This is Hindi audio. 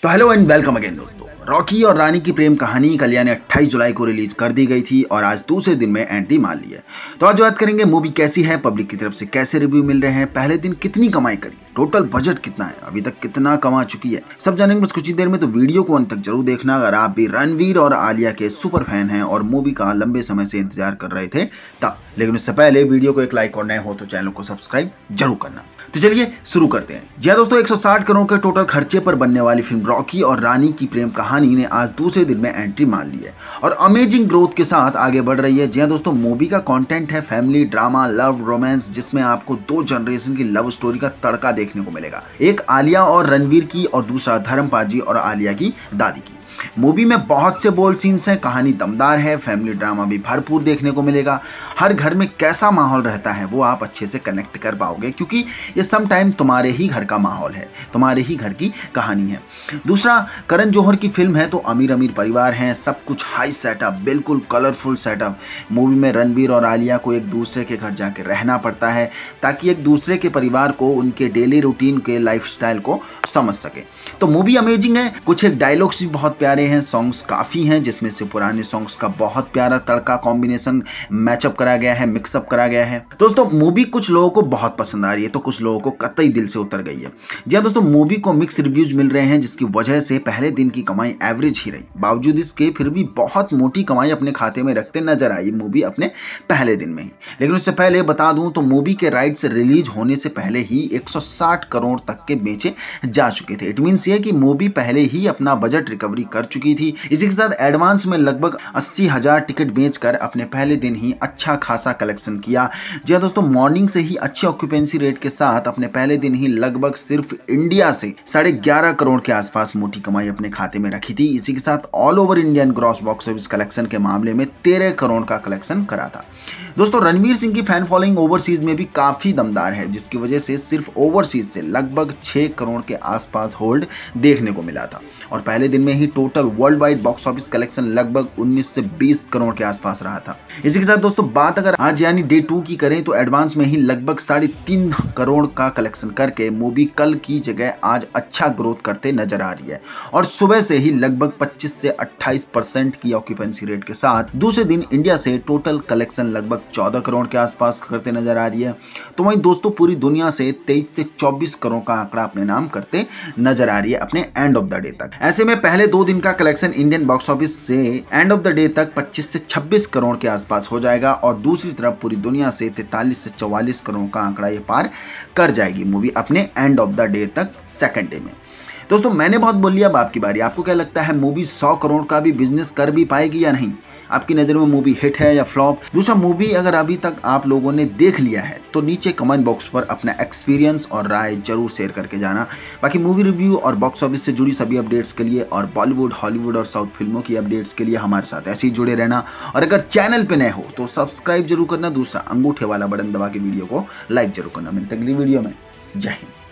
तो हेलो एंड वेलकम अगेन दोस्तों। रॉकी और रानी की प्रेम कहानी कल यानी 28 जुलाई को रिलीज कर दी गई थी और आज दूसरे दिन में एंट्री मार ली है। तो आज बात करेंगे मूवी कैसी है, पब्लिक की तरफ से कैसे रिव्यू मिल रहे हैं, पहले दिन कितनी कमाई करी, टोटल बजट कितना है, अभी तक कितना कमा चुकी है, सब जानेंगे बस कुछ ही देर में। तो वीडियो को अंत तक जरूर देखना अगर आप भी रणवीर और आलिया के सुपर फैन हैं और मूवी का लंबे समय से इंतजार कर रहे थे तब। लेकिन उससे पहले वीडियो को एक लाइक और नए हो तो चैनल को सब्सक्राइब जरूर करना। तो चलिए शुरू करते हैं। जी हाँ दोस्तों, 160 करोड़ के टोटल खर्चे पर बनने वाली फिल्म रॉकी और रानी की प्रेम कहानी ने आज दूसरे दिन में एंट्री मार ली है और अमेजिंग ग्रोथ के साथ आगे बढ़ रही है। जी हाँ दोस्तों, मूवी का कंटेंट है फैमिली ड्रामा लव रोमांस, जिसमें आपको दो जनरेशन की लव स्टोरी का तड़का देखने को मिलेगा। एक आलिया और रणवीर की और दूसरा धर्मपाल जी और आलिया की दादी की। मूवी में बहुत से बोल्ड सीन्स हैं, कहानी दमदार है, फैमिली ड्रामा भी भरपूर देखने को मिलेगा। हर घर में कैसा माहौल रहता है वो आप अच्छे से कनेक्ट कर पाओगे, क्योंकि ये सम टाइम तुम्हारे ही घर का माहौल है, तुम्हारे ही घर की कहानी है। दूसरा, करण जौहर की फिल्म है तो अमीर अमीर परिवार हैं, सब कुछ हाई सेटअप, बिल्कुल कलरफुल सेटअप। मूवी में रणवीर और आलिया को एक दूसरे के घर जाके रहना पड़ता है ताकि एक दूसरे के परिवार को उनके डेली रूटीन के लाइफस्टाइल को समझ सके। तो मूवी अमेजिंग है, कुछ एक डायलॉग्स भी बहुत प्यारे हैं, सॉन्ग्स काफी हैं, जिसमें से पुराने सॉन्ग्स का बहुत प्यारा तड़का कॉम्बिनेशन मैचअप करा गया है, मिक्सअप करा गया है। दोस्तों मूवी कुछ लोगों को बहुत पसंद आ रही है तो कुछ लोगों को कतई दिल से उतर गई है। जी हाँ दोस्तों, मूवी को मिक्स रिव्यूज मिल रहे हैं, जिसकी वजह से पहले दिन की कमाई एवरेज ही रही। बावजूद इसके फिर भी बहुत मोटी कमाई अपने खाते में रखते नजर आई मूवी अपने पहले दिन में ही। लेकिन उससे पहले बता दूं तो मूवी के राइट्स रिलीज होने से पहले ही 160 करोड़ तक के बेचे जा चुके थे। इट मींस ये कि मूवी पहले ही अपना बजट रिकवरी कर चुकी थी। इसी के साथ एडवांस में लगभग 80,000 टिकट बेचकर अपने पहले दिन ही अच्छा खासा कलेक्शन किया। जी हाँ दोस्तों, मॉर्निंग से ही अच्छी ऑक्यूपेंसी रेट के साथ अपने पहले दिन ही लगभग सिर्फ इंडिया से 11.5 करोड़ के आसपास मोटी कमाई अपने खाते में रखी थी। इसी के साथ all over Indian gross box office collection के मामले में 13 करोड़ का कलेक्शन करा था। दोस्तों रणवीर सिंह की फैन फॉलोइंग ओवरसीज में भी काफी दमदार है, जिसकी वजह से सिर्फ ओवरसीज से लगभग 6 करोड़ के आसपास होल्ड देखने को मिला था और पहले दिन में ही total worldwide box office collection लगभग 19 से 20 करोड़ के आसपास रहा था। इसी के साथ दोस्तों बात अगर आज यानी डे 2 की करें तो एडवांस में ही लगभग 3.5 करोड़ का कलेक्शन करके मूवी कल की जगह आज अच्छा ग्रोथ करते नजर आ रही है और सुबह से ही लगभग 25 से 28% की ऑक्यूपेंसी रेट के साथ दूसरे दिन इंडिया से टोटल कलेक्शन लगभग 14 करोड़ के आसपास करते नजर आ रही है। तो वहीं दोस्तों पूरी दुनिया से 23 से 24 करोड़ का आंकड़ा अपने नाम करते नजर आ रही है अपने एंड ऑफ द डे तक। ऐसे में पहले 2 दिन का कलेक्शन इंडियन बॉक्स ऑफिस से एंड ऑफ द डे तक 25 से 26 करोड़ के आसपास हो जाएगा और दूसरी तरफ पूरी दुनिया से 43 से 44 करोड़ का आंकड़ा ये पार कर जाएगी मूवी अपने एंड ऑफ द डे तक सेकंड डे में। दोस्तों मैंने बहुत बोल लिया, अब आपकी बारी। आपको क्या लगता है मूवी 100 करोड़ का भी बिजनेस कर भी पाएगी या नहीं? आपकी नज़र में मूवी हिट है या फ्लॉप? दूसरा, मूवी अगर अभी तक आप लोगों ने देख लिया है तो नीचे कमेंट बॉक्स पर अपना एक्सपीरियंस और राय जरूर शेयर करके जाना। बाकी मूवी रिव्यू और बॉक्स ऑफिस से जुड़ी सभी अपडेट्स के लिए और बॉलीवुड हॉलीवुड और साउथ फिल्मों की अपडेट्स के लिए हमारे साथ ऐसे ही जुड़े रहना और अगर चैनल पे नए हो तो सब्सक्राइब जरूर करना। दूसरा, अंगूठे वाला बटन दबा के वीडियो को लाइक जरूर करना। मिलते अगली वीडियो में। जय हिंद।